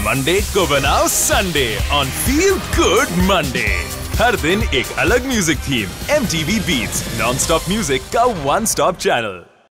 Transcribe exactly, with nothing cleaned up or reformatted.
Monday को बनाओ Sunday on feel good Monday. हर दिन एक अलग music theme. M T V beats non stop music का वन स्टॉप चैनल।